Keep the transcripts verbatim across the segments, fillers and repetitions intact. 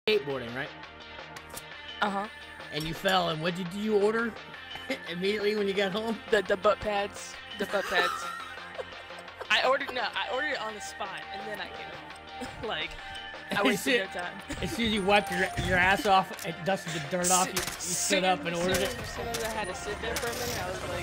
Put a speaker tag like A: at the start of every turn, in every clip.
A: skateboarding, right?
B: Uh-huh.
A: And you fell, and what did you order immediately when you got home?
B: The the butt pads. The butt pads. I ordered no, I ordered it on the spot, and then I came home. Like, I wasted no time.
A: As soon as you wiped your your ass off and dusted the dirt off, you, you stood up and ordered it.
B: As soon as I had to sit there for a minute, I was like.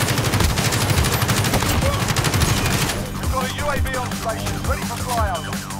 C: U A V on station, ready for flyover.